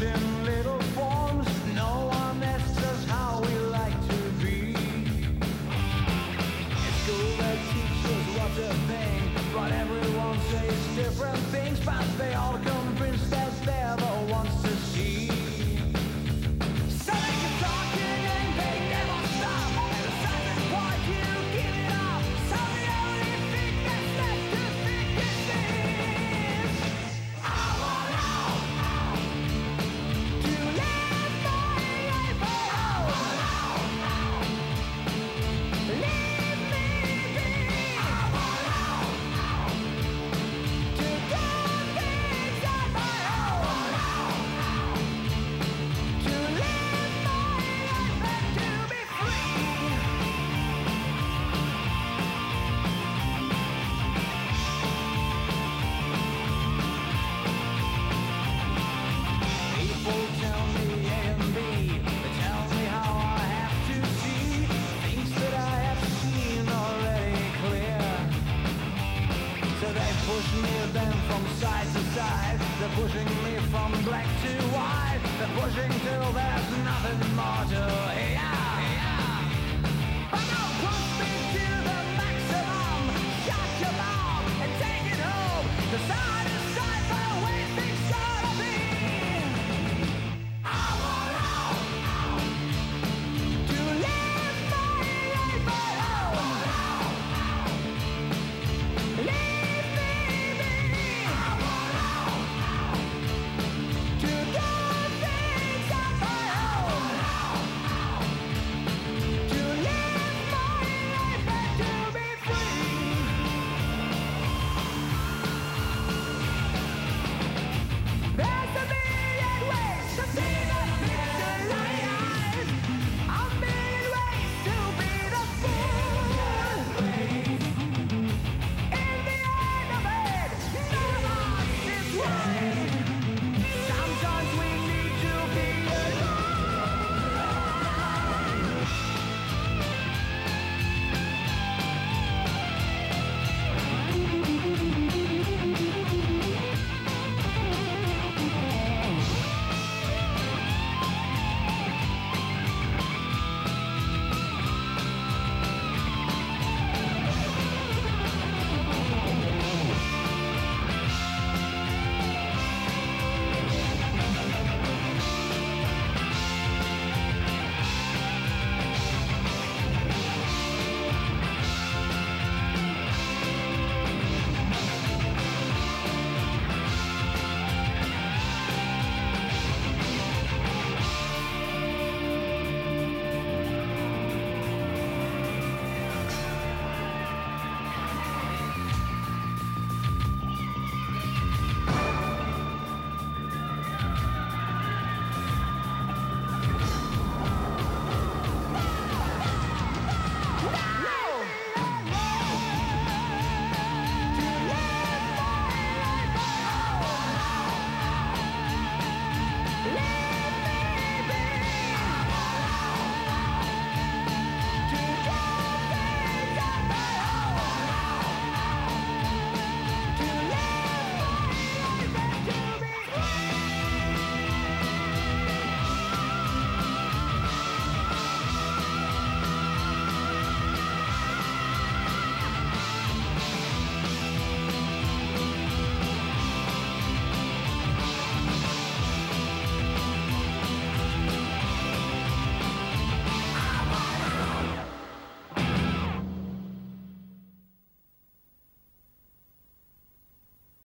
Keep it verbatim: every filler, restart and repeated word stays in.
in little forms. No one asks us how we like to be. In school they teach us what to think, but everyone says different things. But they all convinced that they're the ones to see. So they keep talking and they never stop. At a certain point you give it up. So the only thing that's left to think is this: I want out to live my life. I want out, leave me be. I want out to do things on my own. To live my life and to be free. People tell me A and B. They tell me how I have to see things that I have seen already clear. So they push me then from side to side. They're pushing me from black to white. They're pushing till there's nothing more to hear. But now push me to the maximum. Shut your mouth and take it home. 'Cause I